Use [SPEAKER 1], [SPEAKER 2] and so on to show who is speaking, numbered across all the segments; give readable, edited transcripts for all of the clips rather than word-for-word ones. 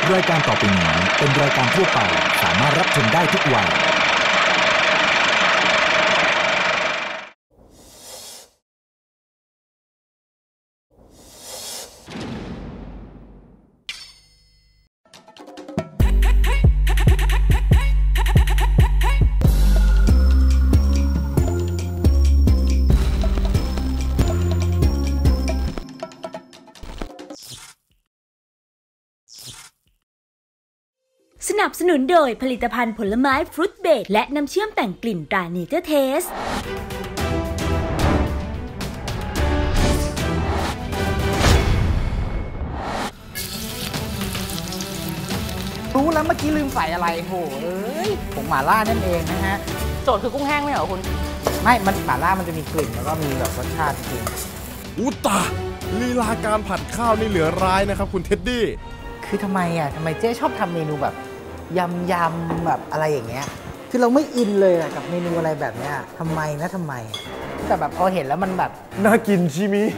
[SPEAKER 1] รายการต่อไปนี้เป็นรายการทั่วไปสามารถรับชมได้ทุกวัย
[SPEAKER 2] สนับสนุนโดยผลิตภัณฑ์ผลไม้ฟรุตเบรดและน้ำเชื่อมแต่งกลิ่นตราเนเจอร์เทส
[SPEAKER 3] รู้แล้วเมื่อกี้ลืมใส่อะไรโหผงหม่าล่านั่นเองนะฮะ
[SPEAKER 4] โจทย์คือกุ้งแห้งไม่เหรอคุณ
[SPEAKER 3] ไม่มันหม่าล่ามันจะมีกลิ่นแล้วก็มีแบบรสชาติจริง
[SPEAKER 5] อุตตาลีลาการผัดข้าวนี่เหลือร้ายนะครับคุณเท็ดดี้
[SPEAKER 3] คือทำไมเจ๊ชอบทำเมนูแบบยำแบบอะไรอย่างเงี้ยคือเราไม่อินเลยกับเมนูอะไรแบบเนี้ยทำไมแต่แบบพอเห็นแล้วมันแบบ
[SPEAKER 5] น่ากินชิมิ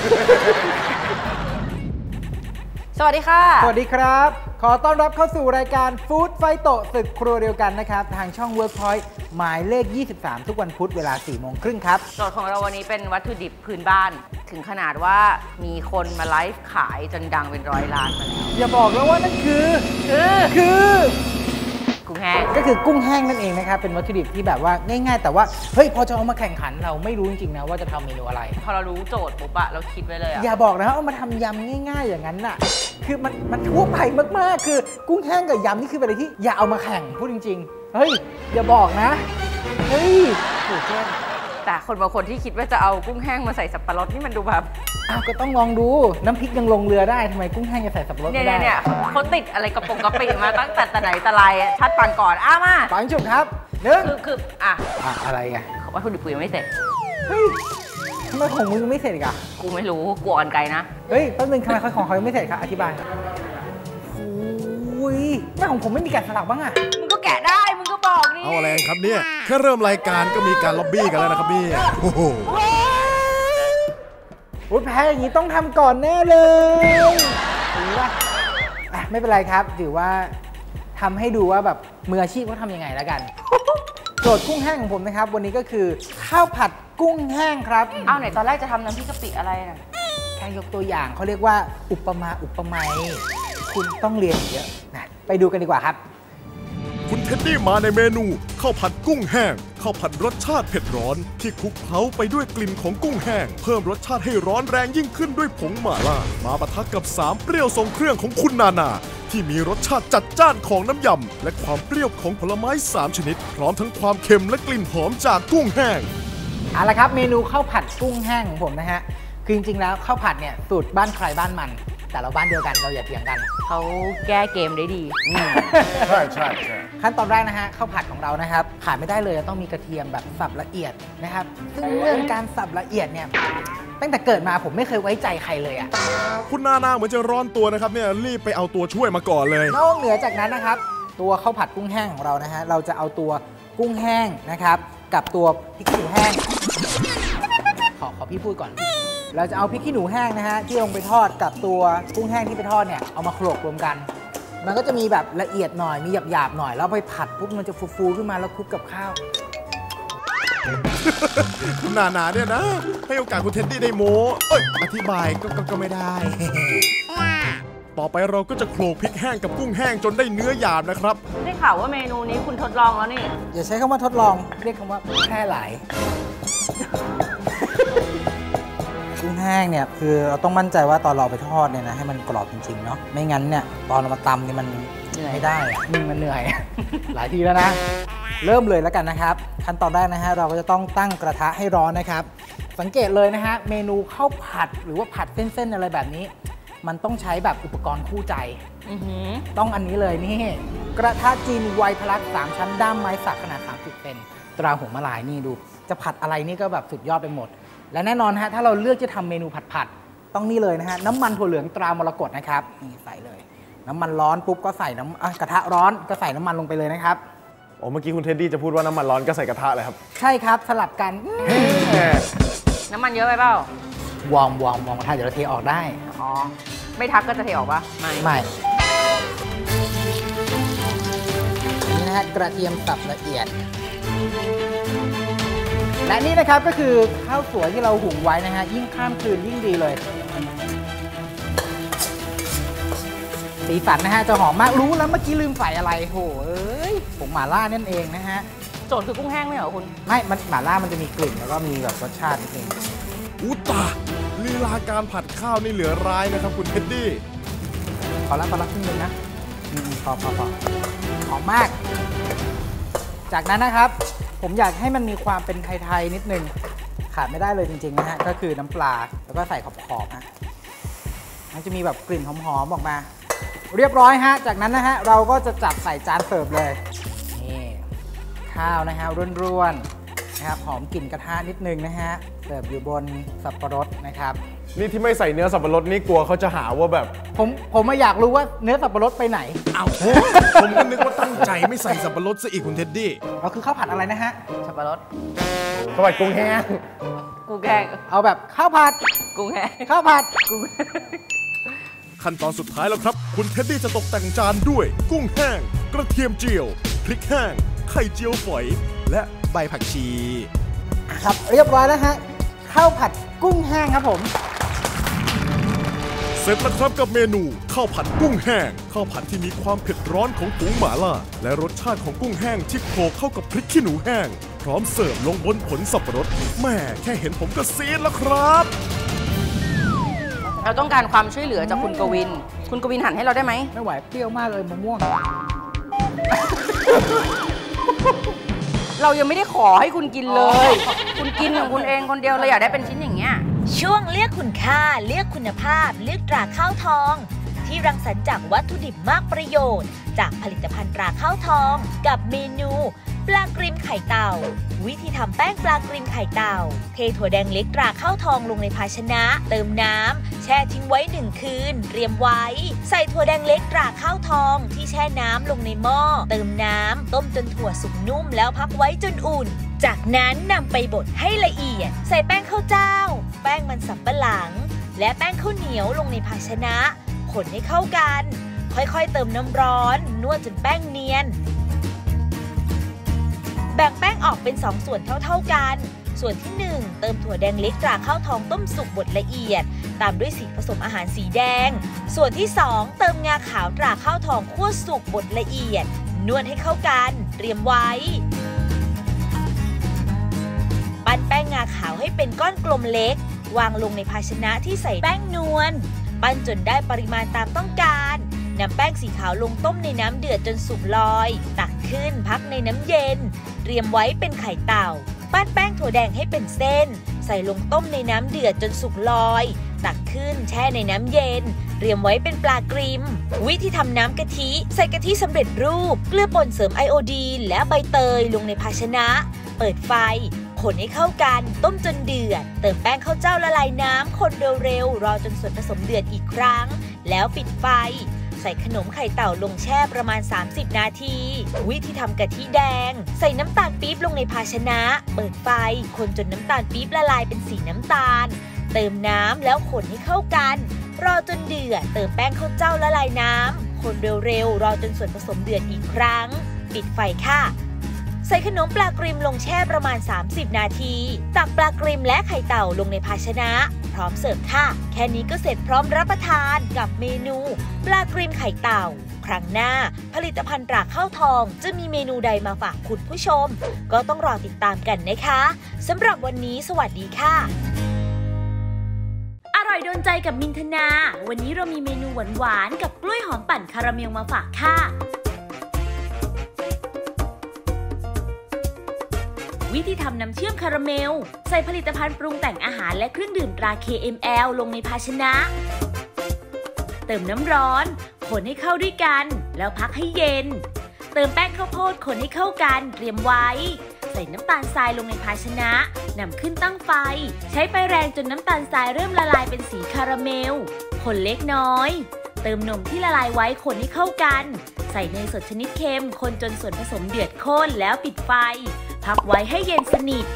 [SPEAKER 4] สวัสดีค่ะ
[SPEAKER 3] สวัสดีครับขอต้อนรับเข้าสู่รายการฟู้ดไฟโตศึกครัวเดียวกันนะครับทางช่อง Workpoint หมายเลข23ทุกวันพุธเวลา 4:30 ครับ
[SPEAKER 4] โจทย์ของเราวันนี้เป็นวัตถุดิบพื้นบ้านถึงขนาดว่ามีคนมาไลฟ์ขายจนดังเป็น100 ล้านมาแล้ว
[SPEAKER 3] อย่าบอกแล้วว่านั่นคือ
[SPEAKER 4] กุ้งแห้ง
[SPEAKER 3] ก็คือกุ้งแห้งนั่นเองนะครับเป็นวัตถุดิบที่แบบว่าง่ายๆแต่ว่าเฮ้ยพอจะเอามาแข่งขันเราไม่รู้จริงๆนะว่าจะทำเมนูอะไร
[SPEAKER 4] พอเรารู้โจทย์ปุ๊บอะเราคิดไว้เลย
[SPEAKER 3] อย่าบอกนะว่าเอามาทำยำง่ายๆอย่างนั้นน่ะคือมันทั่วไปมากๆคือกุ้งแห้งกับยำนี่คืออะไรที่อย่าเอามาแข่งพูดจริงๆเฮ้ยอย่าบอกนะเฮ้ยโหเจ๊
[SPEAKER 4] แต่คนบางคนที่คิดว่าจะเอากุ้งแห้งมาใส่สับปะรดนี่มันดูแบบ
[SPEAKER 3] ก็ต้องลองดูน้ำพริกยังลงเรือได้ทำไมกุ้งแห้งจะใส่สับปะรดไม่ได้
[SPEAKER 4] เนี่ยเขาติดอะไรกระปะมาตั้งแต่ไหนแต่ไรชัดปันก่อนมา
[SPEAKER 3] ปังจุกครับหนึ่ง
[SPEAKER 4] คือ
[SPEAKER 3] อะไร
[SPEAKER 4] วัตถุดิบกูยังไม่เสร็จ
[SPEAKER 3] เฮ้ยทำไมของมึงไม่เสร็จอีก
[SPEAKER 4] กูไม่รู้กลัวกันไกลนะ
[SPEAKER 3] เฮ้ยแป๊บนึงทำไมของเขายังไม่เสร็จครับอธิบายแม่ของผมไม่มีแกะสลักบ้าง
[SPEAKER 4] มึงก็แกะได้มึงก็บอกนี่
[SPEAKER 5] เอาอะไรครับเนี่ยแค่เริ่มรายการก็มีการล็อบบี้กันแล้วนะครับพี่โอ้โห
[SPEAKER 3] แพ้อย่างนี้ต้องทำก่อนแน่เลยถือว่าไม่เป็นไรครับถือว่าทำให้ดูว่าแบบมืออาชีพเขาทำยังไงแล้วกันโจทย์กุ้งแห้งของผมนะครับวันนี้ก็คือข้าวผัดกุ้งแห้งครับ
[SPEAKER 4] เอาไหนตอนแรกจะทำน้ำพริกกะปิอะไรนะ
[SPEAKER 3] แค่ยกตัวอย่างเขาเรียกว่าอุปไมยคุณต้องเรียนเยอะนะไปดูกันดีกว่าครับ
[SPEAKER 5] คุณเท็ดดี้มาในเมนูข้าวผัดกุ้งแห้งข้าวผัดรสชาติเผ็ดร้อนที่คลุกเคล้าไปด้วยกลิ่นของกุ้งแห้งเพิ่มรสชาติให้ร้อนแรงยิ่งขึ้นด้วยผงหม่าล่ามาปะทะกับ3เปรี้ยวทรงเครื่องของคุณนาที่มีรสชาติจัดจ้านของน้ำยำและความเปรี้ยวของผลไม้3ชนิดพร้อมทั้งความเค็มและกลิ่นหอมจากกุ้งแห้ง
[SPEAKER 3] เอาละครับเมนูข้าวผัดกุ้งแห้งของผมนะฮะคือจริงๆแล้วข้าวผัดเนี่ยสูตรบ้านใครบ้านมันแต่เราบ้านเดียวกันเราอย่าเถียงกัน
[SPEAKER 4] เขาแก้เกมได้ดี
[SPEAKER 5] ใช่
[SPEAKER 3] ขั้นตอนแรกนะฮะข้าวผัดของเรานะครับขาดไม่ได้เลยต้องมีกระเทียมแบบสับละเอียดนะครับซึ่งเรื่องการสับละเอียดเนี่ยตั้งแต่เกิดมาผมไม่เคยไว้ใจใครเลย
[SPEAKER 5] คุณนาเหมือนจะร้อนตัวนะครับเนี่ยรีบไปเอาตัวช่วยมาก่อนเลย
[SPEAKER 3] นอกเหนือจากนั้นนะครับตัวข้าวผัดกุ้งแห้งของเรานะฮะเราจะเอาตัวกุ้งแห้งนะครับกับตัวพริกขี้หนูแห้งขอพี่พูดก่อนเราจะเอาพริกขี้หนูแห้งนะฮะที่ลงไปทอดกับตัวกุ้งแห้งที่ไปทอดเนี่ยเอามาโขลกรวมกันมันก็จะมีแบบละเอียดหน่อยมีหยาบๆหน่อยแล้วไปผัดปุ๊บมันจะฟูๆขึ้นมาแล้วคลุกกับข้าว
[SPEAKER 5] นาเนี่ยนะให้โอกาสคุณเท็ดดี้ได้โม้อธิบายก็ไม่ได้ต่อไปเราก็จะโขลกพริกแห้งกับกุ้งแห้งจนได้เนื้อหยาบนะครับ
[SPEAKER 4] ได้ข่าวว่าเมนูนี้คุณทดลองแล้วนี่
[SPEAKER 3] อย่าใช้คำว่าทดลองเรียกคำว่าแพร่หลายกุ้งแห้งเนี่ยคือเราต้องมั่นใจว่าตอนเราไปทอดเนี่ยนะให้มันกรอบจริงๆเนาะไม่งั้นเนี่ยตอนเรามาตำเนี่ยมันไม่ได้มันเหนื่อยหลายทีแล้วนะเริ่มเลยแล้วกันนะครับขั้นตอนแรกนะฮะเราก็จะต้องตั้งกระทะให้ร้อนนะครับสังเกตเลยนะฮะเมนูข้าวผัดหรือว่าผัดเส้นๆอะไรแบบนี้มันต้องใช้แบบอุปกรณ์คู่ใจต้องอันนี้เลยนี่กระทะจีนไวทะลัก3ชั้นด้ามไม้สักขนาด30 เซนตราหัวมะลายนี่ดูจะผัดอะไรนี่ก็แบบสุดยอดไปหมดและแน่นอนฮะถ้าเราเลือกจะทำเมนูผัดต้องนี่เลยนะฮะน้ำมันถั่วเหลืองตรามรกตนะครับนี่ใส่เลยน้ำมันร้อนปุ๊บก็ใส่กระทะร้อนก็ใส่น้ำมันลงไปเลยนะครับ
[SPEAKER 5] เมื่อกี้คุณเท็ดดี้จะพูดว่าน้ำมันร้อนก็ใส่กระทะเลยครับ
[SPEAKER 3] ใช่ครับสลับกัน
[SPEAKER 4] น้ำมันเยอะไปเปล่าว
[SPEAKER 3] อร์มกระทะเดี๋ยวเราเทออกได้
[SPEAKER 4] ไม่ทักก็จะเทออกปะ
[SPEAKER 3] ไม่นี่นะฮะกระเทียมสับละเอียดและนี่นะครับก็คือข้าวสวยที่เราหุงไว้นะฮะยิ่งข้ามคืนยิ่งดีเลยสีสันนะฮะจะหอมมากรู้แล้วเมื่อกี้ลืมใส่อะไรโหเอ้ยผงหม่าล่านั่นเองนะฮะ
[SPEAKER 4] โจทย์คือกุ้งแห้งไม่เหรอคุณ
[SPEAKER 3] ไม่มันหม่าล่ามันจะมีกลิ่นแล้วก็มีแบบรสชาตินิดนึง
[SPEAKER 5] อุตตาลีลาการผัดข้าวนี่เหลือร้ายนะครับคุณเท็ดดี้
[SPEAKER 3] พอละครึ่งนึงนะพอหอมมากจากนั้นนะครับผมอยากให้มันมีความเป็นไทยๆนิดนึงขาดไม่ได้เลยจริงๆนะฮะก็คือน้ำปลาแล้วก็ใส่ขอบๆนะมันจะมีแบบกลิ่นหอมๆออกมาเรียบร้อยฮะจากนั้นนะฮะเราก็จะจัดใส่จานเสิร์ฟเลยนี่ข้าวนะฮะร่วนๆนะครับหอมกลิ่นกระทะนิดนึงนะฮะเสิร์ฟอยู่บนสับปะรดนะครับ
[SPEAKER 6] นี่ที่ไม่ใส่เนื้อสับปะรดนี่กลัวเขาจะหาว่าแบบ
[SPEAKER 3] ผมอยากรู้ว่าเนื้อสับปะรดไปไหน
[SPEAKER 5] เอาผมก็นึกว่าตั้งใจไม่ใส่สับปะรดซะอีกคุณเท็ดดี้
[SPEAKER 3] ก็คือข้าวผัดอะไรนะฮะ
[SPEAKER 4] สับปะรด
[SPEAKER 6] ข้าวผัดกุ้งแห้ง
[SPEAKER 3] เอาแบบข้าวผัด
[SPEAKER 4] กุ้งแห้ง
[SPEAKER 3] ข้าวผัดกุ้ง
[SPEAKER 5] ขั้นตอนสุดท้ายแล้วครับคุณเท็ดดี้จะตกแต่งจานด้วยกุ้งแห้งกระเทียมเจียวพริกแห้งไข่เจียวฝอยและใบผักชี
[SPEAKER 3] ครับเรียบร้อยแล้วฮะข้าวผัดกุ้งแห้งครับผม
[SPEAKER 5] เสร็จแล้วครับกับเมนูข้าวผัดกุ้งแห้งข้าวผัดที่มีความเผ็ดร้อนของผงหม่าล่าและรสชาติของกุ้งแห้งที่โขลกเข้ากับพริกขี้หนูแห้งพร้อมเสิร์ฟลงบนผลสับปะรดแม่แค่เห็นผมก็ซีดแล้วครับ
[SPEAKER 4] เราต้องการความช่วยเหลือจากคุณกวินหั่นให้เราได้ไหม
[SPEAKER 3] ไม่ไหวเปรี้ยวมากเลยมะม่วง
[SPEAKER 4] เรายังไม่ได้ขอให้คุณกินเลยคุณกินของคุณเองคนเดียวเราอยากได้เป็นชิ้นอย่างเงี้ย
[SPEAKER 2] ช่วงเลือกคุณค่าเลือกคุณภาพเลือกตราข้าวทองที่รังสรรค์จากวัตถุดิบมากประโยชน์จากผลิตภัณฑ์ตราข้าวทองกับเมนูปลากริมไข่เต่าวิธีทำแป้งปลากริมไข่เต่าเทถั่วแดงเล็กตราข้าวทองลงในภาชนะเติมน้ำแช่ทิ้งไว้1 คืนเตรียมไว้ใส่ถั่วแดงเล็กตราข้าวทองที่แช่น้ำลงในหม้อเติมน้ำต้มจนถั่วสุกนุ่มแล้วพักไว้จนอุ่นจากนั้นนำไปบดให้ละเอียดใส่แป้งข้าวเจ้าแป้งมันสำปะหลังและแป้งข้าวเหนียวลงในภาชนะคนให้เข้ากันค่อยๆเติมน้ำร้อนนวดจนแป้งเนียนแบ่งแป้งออกเป็น2 ส่วนเท่าๆกันส่วนที่1เติมถั่วแดงเล็กตราข้าวทองต้มสุกบดละเอียดตามด้วยสีผสมอาหารสีแดงส่วนที่2เติมงาขาวตราข้าวทองคั่วสุกบดละเอียดนวดให้เข้ากันเตรียมไว้ปั้นแป้งงาขาวให้เป็นก้อนกลมเล็กวางลงในภาชนะที่ใส่แป้งนวลปั้นจนได้ปริมาณตามต้องการนำแป้งสีขาวลงต้มในน้ำเดือดจนสุกลอยตักขึ้นพักในน้ำเย็นเตรียมไว้เป็นไข่เต่าปั้นแป้งถั่วแดงให้เป็นเส้นใส่ลงต้มในน้ำเดือดจนสุกลอยตักขึ้นแช่ในน้ำเย็นเตรียมไว้เป็นปลากริมวิธีทำน้ำกะทิใส่กะทิสำเร็จรูปเกลือป่นเสริมไอโอดีนและใบเตยลงในภาชนะเปิดไฟคนให้เข้ากันต้มจนเดือดเติมแป้งข้าวเจ้าละลายน้ำคนเร็วๆรอจนส่วนผสมเดือดอีกครั้งแล้วปิดไฟใส่ขนมไข่เต่าลงแช่ประมาณ30 นาทีวิธีทำกะทิแดงใส่น้ำตาลปี๊บลงในภาชนะเปิดไฟคนจนน้ำตาลปี๊บละลายเป็นสีน้ำตาลเติมน้ำแล้วคนให้เข้ากันรอจนเดือดเติมแป้งข้าวเจ้าละลายน้ำคนเร็วๆรอจนส่วนผสมเดือดอีกครั้งปิดไฟค่ะใส่ขนมปลากริมลงแช่ประมาณ30 นาทีตักปลากริมและไข่เต่าลงในภาชนะพร้อมเสิร์ฟค่ะแค่นี้ก็เสร็จพร้อมรับประทานกับเมนูปลากริมไข่เต่าครั้งหน้าผลิตภัณฑ์ตราข้าวทองจะมีเมนูใดมาฝากคุณผู้ชมก็ต้องรอติดตามกันนะคะสำหรับวันนี้สวัสดีค่ะอร่อยโดนใจกับมินธนาวันนี้เรามีเมนูหวานๆกับกล้วยหอมปั่นคาราเมลมาฝากค่ะวิธีทำน้ำเชื่อมคาราเมลใส่ผลิตภัณฑ์ปรุงแต่งอาหารและเครื่องดื่มตรา KML ลงในภาชนะเติมน้ำร้อนคนให้เข้าด้วยกันแล้วพักให้เย็นเติมแป้งข้าวโพดคนให้เข้ากันเตรียมไว้ใส่น้ำตาลทรายลงในภาชนะนำขึ้นตั้งไฟใช้ไฟแรงจนน้ำตาลทรายเริ่มละลายเป็นสีคาราเมลคนเล็กน้อยเติมนมที่ละลายไว้คนให้เข้ากันใส่เนยสดชนิดเค็มคนจนส่วนผสมเดือดข้นแล้วปิดไฟพักไว้ให้เย็นสนิท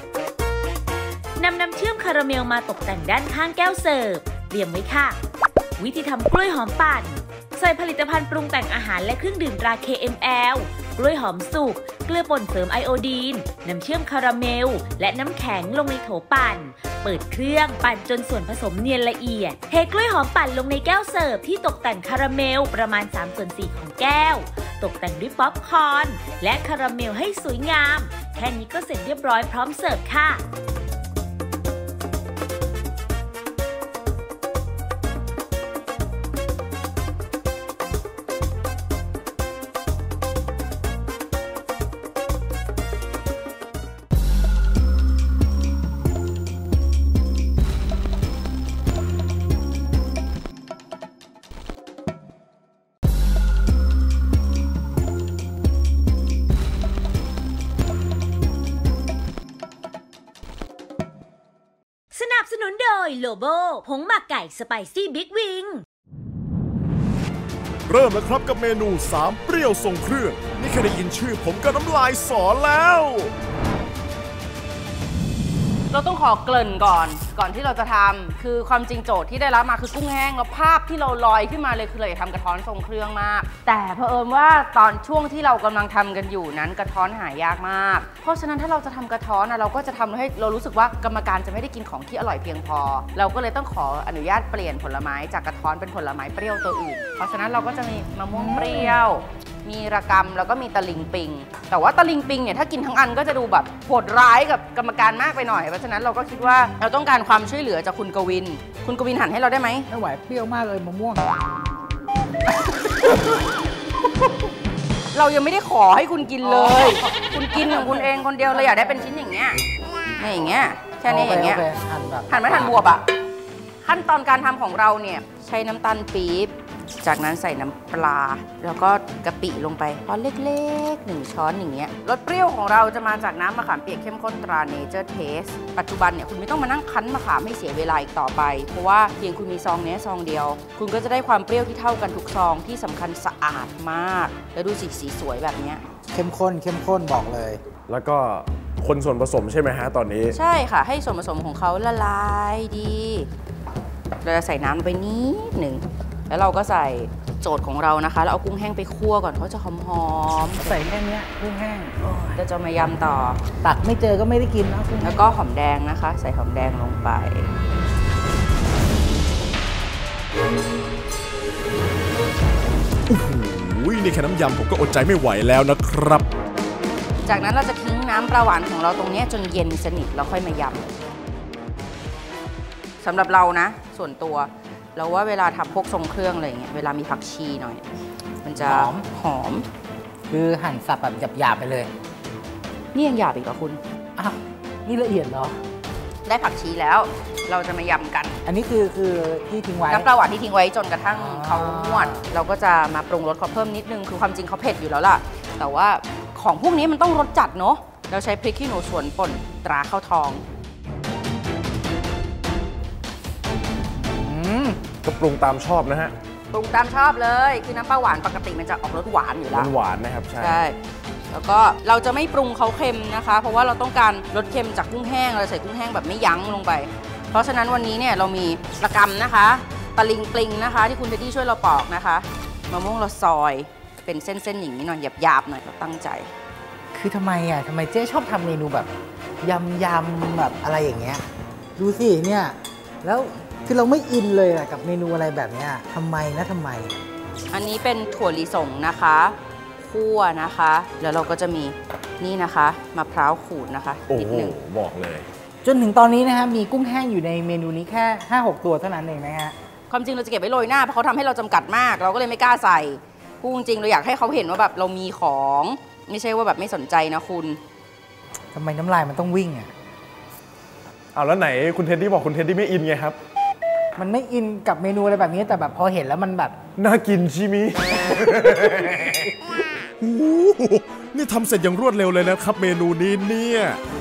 [SPEAKER 2] นำน้ำเชื่อมคาราเมลมาตกแต่งด้านข้างแก้วเสิร์ฟเตรียมไว้ค่ะวิธีทำกล้วยหอมปั่นใส่ผลิตภัณฑ์ปรุงแต่งอาหารและเครื่องดื่มตรา KML กล้วยหอมสุกเกลือป่นเสริมไอโอดีนน้ำเชื่อมคาราเมลและน้ำแข็งลงในโถปั่นเปิดเครื่องปั่นจนส่วนผสมเนียนละเอียดเทกล้วยหอมปั่นลงในแก้วเสิร์ฟที่ตกแต่งคาราเมลประมาณ 3/4 ของแก้วตกแต่งด้วยป๊อปคอร์นและคาราเมลให้สวยงามแค่นี้ก็เสร็จเรียบร้อยพร้อมเสิร์ฟค่ะสนับสนุนโดยโลโบผงหมักไก่สไปซี่บิ๊กวิง
[SPEAKER 5] เริ่มแล้วครับกับเมนู3เปรี้ยวทรงเครื่องนี่แค่ได้ยินชื่อผมก็น้ำลายสอแล้ว
[SPEAKER 4] เราต้องขอเกริ่นก่อนที่เราจะทำคือความจริงโจทย์ที่ได้รับมาคือกุ้งแห้งแล้วภาพที่เราลอยขึ้นมาเลยคือเราอยากทำกระท้อนทรงเครื่องมากแต่เผอิญว่าตอนช่วงที่เรากำลังทำกันอยู่นั้นกระท้อนหายากมากเพราะฉะนั้นถ้าเราจะทำกระท้อนเราก็จะทำให้เรารู้สึกว่ากรรมการจะไม่ได้กินของที่อร่อยเพียงพอเราก็เลยต้องขออนุญาตเปลี่ยนผลไม้จากกระท้อนเป็นผลไม้เปรี้ยวตัวอื่นเพราะฉะนั้นเราก็จะมีมะม่วงเปรี้ยวมีระกำแล้วก็มีตะลิงปิงแต่ว่าตะลิงปิงเนี่ยถ้ากินทั้งอันก็จะดูแบบโหดร้ายกับกรรมการมากไปหน่อยเพราะฉะนั้นเราก็คิดว่าเราต้องการความช่วยเหลือจากคุณกวินหั่นให้เราได้ไหม
[SPEAKER 3] ไม่ไหวเปรี้ยวมากเลยมะม่วง
[SPEAKER 4] เรายังไม่ได้ขอให้คุณกินเลยคุณกินของคุณเองคนเดียวเลยอยากได้เป็นชิ้นอย่างเงี้ยนี่อย่างเงี้ยแค่นี้อย่างเงี้ยหั่นไม่หั่นบวบอ่ะขั้นตอนการทำของเราเนี่ยใช้น้ำตาลปี๊บจากนั้นใส่น้ำปลาแล้วก็กะปิลงไปช้อนเล็กๆ1 ช้อนอย่างเงี้ยรสเปรี้ยวของเราจะมาจากน้ำมะขามเปียกเข้มข้นตรา Nature Taste ปัจจุบันเนี่ยคุณไม่ต้องมานั่งคั้นมะขามให้เสียเวลาอีกต่อไปเพราะว่าเพียงคุณมีซองนี้ซองเดียวคุณก็จะได้ความเปรี้ยวที่เท่ากันทุกซองที่สำคัญสะอาดมากแล้วดูสีสวยแบบนี้
[SPEAKER 3] เข้มข้นบอกเลย
[SPEAKER 6] แล้วก็คนส่วนผสมใช่ไหมฮะตอนนี้
[SPEAKER 4] ใช่ค่ะให้ส่วนผสมของเขาละลายดีเราจะใส่น้ำไปนิดหนึ่งแล้วเราก็ใส่โจทย์ของเรานะคะแล้วเอากุ้งแห้งไปคั่วก่อนเขาจะหอม
[SPEAKER 3] ๆใส่แค่นี้กุ้งแห้ง
[SPEAKER 4] จะมายำต่อ
[SPEAKER 3] ตักไม่เจอก็ไม่ได้กินนะกุ้ง
[SPEAKER 4] แล้วก็หอมแดงนะคะใส่หอมแดงลงไป
[SPEAKER 5] โอ้โหนี่แค่น้ำยำผมก็อดใจไม่ไหวแล้วนะครับ
[SPEAKER 4] จากนั้นเราจะทิ้งน้ำปลาหวานของเราตรงนี้จนเย็นสนิทแล้วค่อยมายำสำหรับเรานะส่วนตัวเราว่าเวลาทำพวกทรงเครื่องอะไรอย่างเงี้ยเวลามีผักชีหน่อยมันจะหอม
[SPEAKER 3] คือหั่นสับแบบหยาบๆไปเลย
[SPEAKER 4] นี่ยังหยาบอีกเหรอคุณ
[SPEAKER 3] อ้าวนี่ละเอียดเหรอ
[SPEAKER 4] ได้ผักชีแล้วเราจะมายำกัน
[SPEAKER 3] อันนี้คือที่ทิ้งไว้
[SPEAKER 4] น้ำปลาหวานที่ทิ้งไว้จนกระทั่งเขางวดเราก็จะมาปรุงรสเขาเพิ่มนิดนึงคือความจริงเขาเผ็ดอยู่แล้วล่ะแต่ว่าของพวกนี้มันต้องรสจัดเนาะเราใช้พริกขี้หนูสวนป่นตราข้าวทอง
[SPEAKER 6] ก็ปรุงตามชอบนะฮะ
[SPEAKER 4] ปรุงตามชอบเลยคือน้ำปลาหวานปกติมันจะออกรสหวานอยู่แล้ว
[SPEAKER 6] หวานนะครับ
[SPEAKER 4] ใช่แล้วก็เราจะไม่ปรุงเขาเค็มนะคะเพราะว่าเราต้องการรสเค็มจากกุ้งแห้งเราใส่กุ้งแห้งแบบไม่ยั้งลงไปเพราะฉะนั้นวันนี้เนี่ยเรามีระกำนะคะตะลิงปลิงนะคะที่คุณเบดดี้ช่วยเราปอกนะคะมะม่วงเราซอยเป็นเส้นๆอย่างนี้หน่อยหยาบๆหน่อยเราตั้งใจ
[SPEAKER 3] คือทำไมเจ๊ชอบทำเมนูแบบยำแบบอะไรอย่างเงี้ยดูสิเนี่ยแล้วคือเราไม่อินเลยกับเมนูอะไรแบบนี้ทำไม
[SPEAKER 4] อันนี้เป็นถั่วลิสงนะคะคั่วนะคะแล้วเราก็จะมีนี่นะคะมะพร้าวขูดนะคะนิดหนึ่ง
[SPEAKER 6] บอกเลย
[SPEAKER 3] จนถึงตอนนี้นะฮะมีกุ้งแห้งอยู่ในเมนูนี้แค่ 5-6 ตัวเท่านั้นเองนะฮะ
[SPEAKER 4] ความจริงเราจะเก็บไว้โรยหน้าเพราะเขาทำให้เราจำกัดมากเราก็เลยไม่กล้าใส่พูดจริงเราอยากให้เขาเห็นว่าแบบเรามีของไม่ใช่ว่าแบบไม่สนใจนะคุณ
[SPEAKER 3] ทำไมน้ำลายมันต้องวิ่งอ่ะ
[SPEAKER 6] เอาแล้วไหนคุณเท็ดดี้บอกคุณเท็ดดี้ไม่อินไงครับ
[SPEAKER 3] มันไม่อินกับเมนูอะไรแบบนี้แต่แบบพอเห็นแล้วมันแบบ
[SPEAKER 6] น่ากินใช่ไหม
[SPEAKER 5] นี่ทำเสร็จอย่างรวดเร็วเลยนะครับเมนูนี้เนี่ย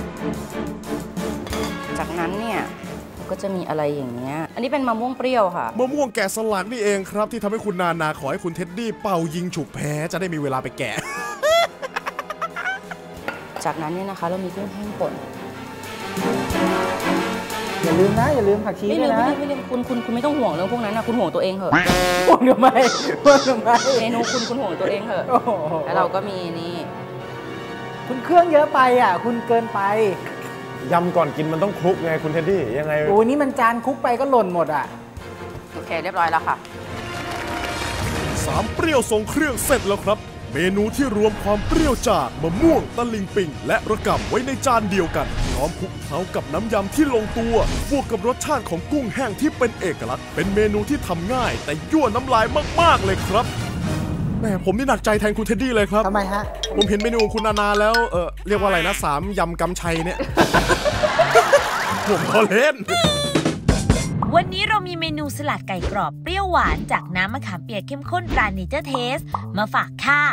[SPEAKER 4] จากนั้นเนี่ยก็จะมีอะไรอย่างเงี้ยอันนี้เป็นมะม่วงเปรี้ยวค่ะ
[SPEAKER 5] มะม่วงแกะสลักนี่เองครับที่ทำให้คุณนาขอให้คุณเท็ดดี้เป่ายิงฉุบแพ้จะได้มีเวลาไปแกะ
[SPEAKER 4] จากนั้นเนี่ยนะคะเรามีกุ้งแห้งป่น
[SPEAKER 3] อย่าลืมนะอย่าลืมผักชีด้วยนะ
[SPEAKER 4] ไม่ลืมคุณไม่ต้องห่วงเรื่องพวกนั้นนะคุณห่วงตัวเองเหอะ
[SPEAKER 3] ห่วงทำไม
[SPEAKER 4] เมนูคุณห่วงตัวเองเหอะแล้วเราก็มีนี่
[SPEAKER 3] คุณเครื่องเยอะไปอ่ะคุณเกินไป
[SPEAKER 6] ยำก่อนกินมันต้องคลุกไงคุณเท็ดดี้ยังไง
[SPEAKER 3] โอ้นี่มันจานคลุกไปก็หล่นหมดอ่ะ
[SPEAKER 4] โอเคเรียบร้อยแล้วค่ะ
[SPEAKER 5] 3 เปรี้ยวทรงเครื่องเสร็จแล้วครับเมนูที่รวมความเปรี้ยวจากมะม่วงตะลิงปิงและระกำไว้ในจานเดียวกันพร้อมคลุกเคล้ากับน้ำยำที่ลงตัวบวกกับรสชาติของกุ้งแห้งที่เป็นเอกลักษณ์เป็นเมนูที่ทำง่ายแต่ยั่วน้ำลายมากๆเลยครับแม่ผมนี่หนักใจแทนคุณเท็ดดี้เลยครับ
[SPEAKER 3] ทำไมฮะ
[SPEAKER 5] ผมเห็นเมนูของคุณนานาแล้วเรียกว่าอะไรนะ3 ยำกำชัยเนี่ย ผมขอเล่น
[SPEAKER 2] วันนี้เรามีเมนูสลัดไก่กรอบเปรี้ยวหวานจากน้ำมะขามเปียกเข้มข้นตราเนเจอร์เทสมาฝากค่ะ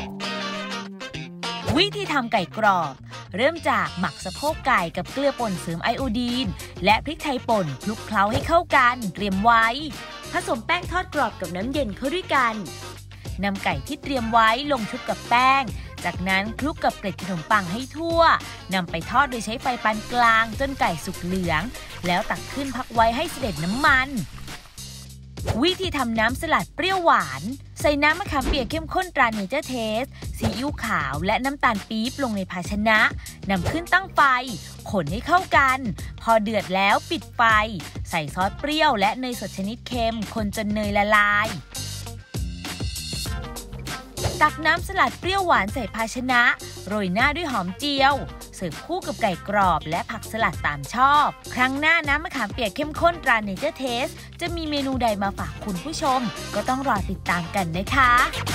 [SPEAKER 2] วิธีทำไก่กรอบเริ่มจากหมักสะโพกไก่กับเกลือป่นเสริมไอโอดีนและพริกไทยป่นคลุกเคล้าให้เข้ากันเตรียมไว้ผสมแป้งทอดกรอบกับน้ำเย็นเข้าด้วยกันนำไก่ที่เตรียมไว้ลงชุบกับแป้งจากนั้นคลุกกับเกล็ดขนมปังให้ทั่วนำไปทอดโดยใช้ไฟปานกลางจนไก่สุกเหลืองแล้วตักขึ้นพักไว้ให้เสด็จน้ำมันวิธีทำน้ำสลัดเปรี้ยวหวานใส่น้ำมะขามเปียกเข้มข้นตราเนเจอร์เทสซีอิ๊วขาวและน้ำตาลปี๊บลงในภาชนะนำขึ้นตั้งไฟคนให้เข้ากันพอเดือดแล้วปิดไฟใส่ซอสเปรี้ยวและเนยสดชนิดเค็มคนจนเนยละลายตักน้ำสลัดเปรี้ยวหวานใส่ภาชนะโรยหน้าด้วยหอมเจียวเสิร์ฟคู่กับไก่กรอบและผักสลัดตามชอบครั้งหน้าน้ำมะขามเปียกเข้มข้นตราเนเจอร์เทสจะมีเมนูใดมาฝากคุณผู้ชมก็ต้องรอติดตามกันนะคะ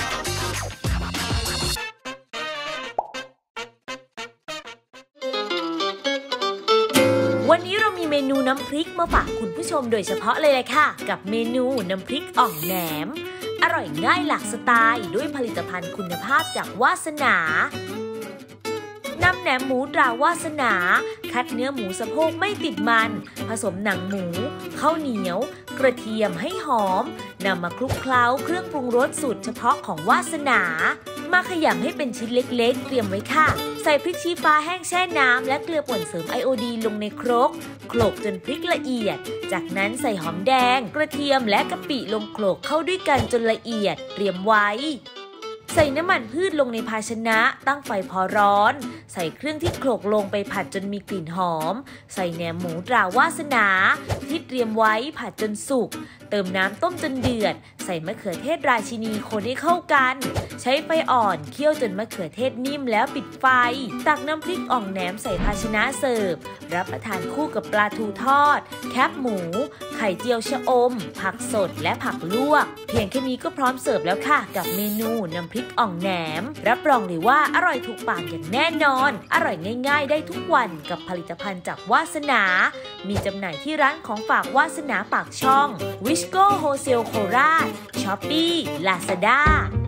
[SPEAKER 2] วันนี้เรามีเมนูน้ำพริกมาฝากคุณผู้ชมโดยเฉพาะเลยค่ะกับเมนูน้ำพริกอ่องแหนมอร่อยง่ายหลากสไตล์ด้วยผลิตภัณฑ์คุณภาพจากวาสนานำแหนมหมูตราวาสนาคัดเนื้อหมูสะโพกไม่ติดมันผสมหนังหมูข้าวเหนียวกระเทียมให้หอมนำมาคลุกเคล้าเครื่องปรุงรสสูตรเฉพาะของวาสนามาขยำให้เป็นชิ้นเล็กๆเตรียมไว้ค่ะใส่พริกชี้ฟ้าแห้งแช่น้ำและเกลือป่นเสริมไอโอดีนลงในครกโขลกจนพริกละเอียดจากนั้นใส่หอมแดงกระเทียมและกะปิลงโขลกเข้าด้วยกันจนละเอียดเตรียมไว้ใส่น้ำมันพืชลงในภาชนะตั้งไฟพอร้อนใส่เครื่องที่โขลกลงไปผัดจนมีกลิ่นหอมใส่แหนมหมูตราวาสนาที่เตรียมไว้ผัดจนสุกเติมน้ำต้มจนเดือดใส่มะเขือเทศราชินีคนให้เข้ากันใช้ไฟอ่อนเคี่ยวจนมะเขือเทศนิ่มแล้วปิดไฟตักน้ำพริกอ่องแหนมใส่ภาชนะเสิร์ฟรับประทานคู่กับปลาทูทอดแคบหมูไข่เจียวชะอมผักสดและผักลวกเพียงแค่นี้ก็พร้อมเสิร์ฟแล้วค่ะกับเมนูน้ำพริกอ่องแหนมรับรองเลยว่าอร่อยถูกปากอย่างแน่นอนอร่อยง่ายๆได้ทุกวันกับผลิตภัณฑ์จากวาสนามีจำหน่ายที่ร้านของฝากวาสนาปากช่องวิชโก้โฮเซลโคราชช้อปปี้ลาซาด้า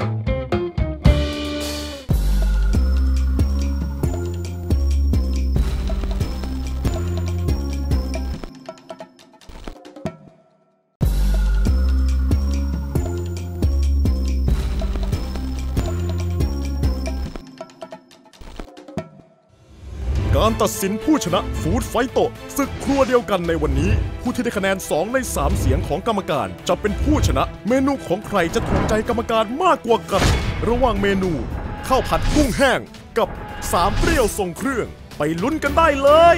[SPEAKER 5] การตัดสินผู้ชนะฟู้ดไฟโตศึกครัวเดียวกันในวันนี้ผู้ที่ได้คะแนน2 ใน 3เสียงของกรรมการจะเป็นผู้ชนะเมนูของใครจะถูกใจกรรมการมากกว่ากันระหว่างเมนูข้าวผัดกุ้งแห้งกับ3 เปรี้ยวทรงเครื่องไปลุ้นกันได้เลย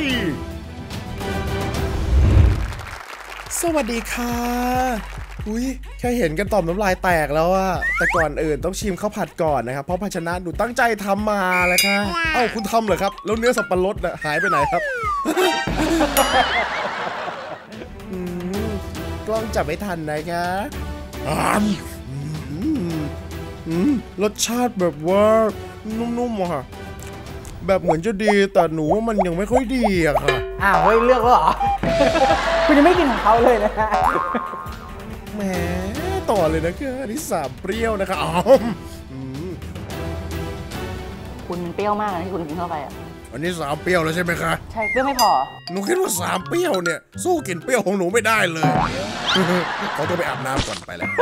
[SPEAKER 6] สวัสดีค่ะอุ้ยแค่เห็นกันต่อมน้ำลายแตกแล้วอะแต่ก่อนอื่นต้องชิมข้าวผัดก่อนนะครับเพราะภาชนะหนูตั้งใจทำมาเลยค่ะเอ้าคุณทำเหรอครับแล้วเนื้อสับปะรดน่ะหายไปไหนครับ กล้องจับไม่ทันนะคะรสชาติแบบว่านุ่มๆอะค่ะแบบเหมือนจะดีแต่หนูว่ามันยังไม่ค่อยดีอะค่ะ
[SPEAKER 3] อ้าวเฮ้ยเลือกแล้วเหรอ คุณยังไม่กินของเขาเลยนะ
[SPEAKER 6] แหมต่อเลยนะคืออันนี้3 เปรี้ยวนะคะ
[SPEAKER 4] คุณเปรี้ยวมากนะที่คุณกินเข้าไปอ่ะ
[SPEAKER 6] อันนี้3 เปรี้ยวแล้วใช่ไหมคะ
[SPEAKER 4] ใช่เปรี้ยวไม่พอ
[SPEAKER 6] หนูคิดว่า3 เปรี้ยวเนี่ยสู้กินเปรี้ยวของหนูไม่ได้เลยเขาต้องไปอาบน้ำก่อนไปแล้ว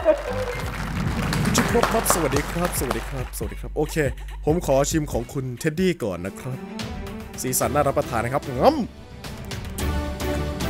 [SPEAKER 6] ชิคกี้พายสวัสดีครับสวัสดีครับสวัสดีครับโอเคผมขอชิมของคุณเท็ดดี้ก่อนนะครับสีสันน่ารับประทานนะครับ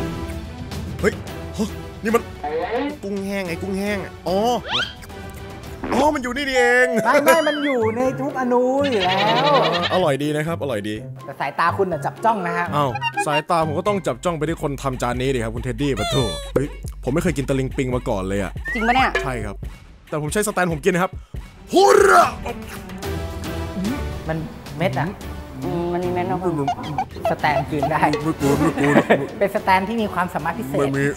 [SPEAKER 6] เฮ้ยนี่มันกุ้งแห้งไงกุ้งแห้งอ๋อมันอยู่นี่เอง
[SPEAKER 3] ไม่มันอยู่ในทุกอนูอยู่แล้ว
[SPEAKER 6] อร่อยดีนะครับอร่อยดี
[SPEAKER 3] แต่สายตาคุณจับจ้องนะฮะ
[SPEAKER 6] อ้าวสายตาผมก็ต้องจับจ้องไปที่คนทำจานนี้ดิครับคุณเท็ดดี้ปะโถเฮ้ยผมไม่เคยกินตะลิงปิงมาก่อนเลยอะ
[SPEAKER 4] จริงปะเนี่ย
[SPEAKER 6] ใช่ครับแต่ผมใช้สแตนผมกินนะครับฮูระ
[SPEAKER 3] มันเม็ด
[SPEAKER 4] มันมีเม็ดนะคุณ
[SPEAKER 3] สแตนคืนได้
[SPEAKER 6] ไม่กู
[SPEAKER 3] เป็นสแตนที่มีความสามารถพิเศษ
[SPEAKER 6] ไม่มี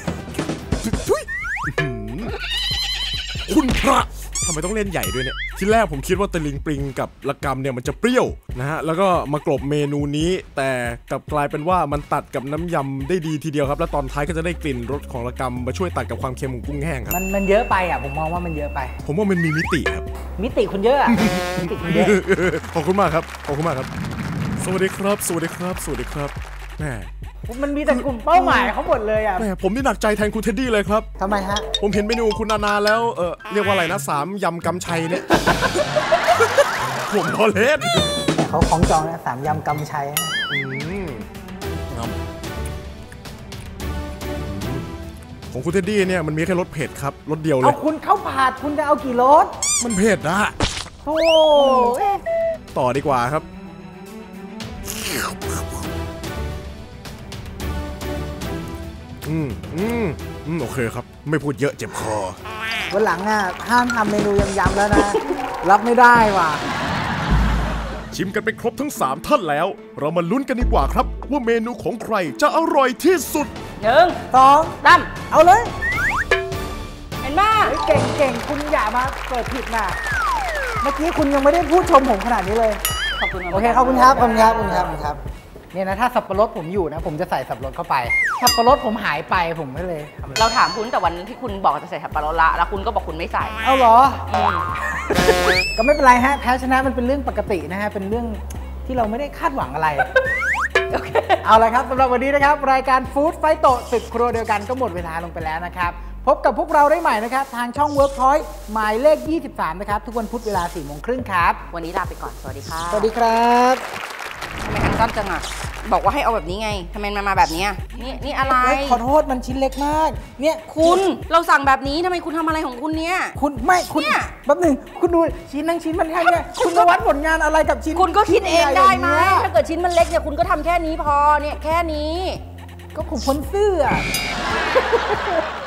[SPEAKER 6] คุณพระทำไมต้องเล่นใหญ่ด้วยเนี่ยที่แรกผมคิดว่าตะลิงปริงกับละกำเนี่ยมันจะเปรี้ยวนะฮะแล้วก็มากลบเมนูนี้แต่กลับกลายเป็นว่ามันตัดกับน้ำยำได้ดีทีเดียวครับแล้วตอนท้ายก็จะได้กลิ่นรสของละกำมาช่วยตัดกับความเค็มของกุ้งแห้งครับ
[SPEAKER 3] มันเยอะไปผมมองว่ามันเยอะไป
[SPEAKER 6] ผมว่ามันมีมิติครับ
[SPEAKER 3] มิติคุณเยอะมิติคุณเยอะ
[SPEAKER 6] ขอบคุณมากครับขอบคุณมากครับสวัสดีครับสวัสดีครับสวัสดีครับแม่
[SPEAKER 3] มันมีแต่กลุ่มเป้าหมายเขาหมดเลย
[SPEAKER 6] แม่ผมนี่หนักใจแทนคุณเท็ดดี้เลยครับ
[SPEAKER 3] ทำไมฮะ
[SPEAKER 6] ผมเห็นเมนูคุณนานแล้วเรียกว่าอะไรนะ3 ยำกำชัยเนี่ยผมพอเล่น
[SPEAKER 3] เขาของจองนะ3 ยำกำชัย
[SPEAKER 6] ของคุณเท็ดดี้เนี่ยมันมีแค่รสเผ็ดครับรสเดียวเลย
[SPEAKER 3] คุณข้าวผัดคุณจะเอากี่รส
[SPEAKER 6] มันเผ็ดนะ
[SPEAKER 3] โอ้
[SPEAKER 6] ต่อดีกว่าครับโอเคครับไม่พูดเยอะเจ็บคอ
[SPEAKER 3] วันหลังห้ามทำเมนูยำๆแล้วนะรับไม่ได้ว่ะ
[SPEAKER 5] ชิมกันไปครบทั้ง3ท่านแล้วเรามาลุ้นกันดีกว่าครับว่าเมนูของใครจะอร่อยที่สุด
[SPEAKER 3] 1 2 3เอาเลย
[SPEAKER 4] เห็นไหม
[SPEAKER 3] เก่งคุณอย่ามาเปิดผิดนะเมื่อกี้คุณยังไม่ได้พูดชมผมขนาดนี้เลย
[SPEAKER 4] ขอบคุณ
[SPEAKER 3] โอเคขอบคุณครับเนี่ยนะถ้าสับปะรดผมอยู่นะผมจะใส่สับปะรดเข้าไปสับปะรดผมหายไปผมไม่เลย
[SPEAKER 4] เราถามคุณแต่วันที่คุณบอกจะใส่สับปะรดละแล้วคุณก็บอกคุณไม่ใส่
[SPEAKER 3] เอาเหรอก็ไม่เป็นไรฮะแพ้ชนะมันเป็นเรื่องปกตินะฮะเป็นเรื่องที่เราไม่ได้คาดหวังอะไรเอาละครับสำหรับวันนี้นะครับรายการฟู้ดไฟโตตึกครัวเดียวกันก็หมดเวลาลงไปแล้วนะครับพบกับพวกเราได้ใหม่นะครับทางช่อง Workpoint หมายเลข23นะครับทุกวันพุธเวลา 4:30 น.ครับ
[SPEAKER 4] วันนี้ลาไปก่อนสวัสดีครับ
[SPEAKER 3] สวัสดีครับ
[SPEAKER 4] ทำไมสั้นจังอ่ะบอกว่าให้เอาแบบนี้ไงทำไมมาแบบนี้นี่อะไร
[SPEAKER 3] ขอโทษมันชิ้นเล็กมากเนี่ย
[SPEAKER 4] คุณเราสั่งแบบนี้ทำไมคุณทำอะไรของคุณเนี่ย
[SPEAKER 3] คุณแป๊บหนึ่งคุณดูชิ้นนั่งชิ้นมันแค่นี้คุณจะวัดผลงานอะไรกับชิ้น
[SPEAKER 4] คุณก็คิดเองได้ไหมถ้าเกิดชิ้นมันเล็กเนี่ยคุณก็ทำแค่นี้พอเนี่ยแค่นี้
[SPEAKER 3] ก็ผมพ้นเสื้อ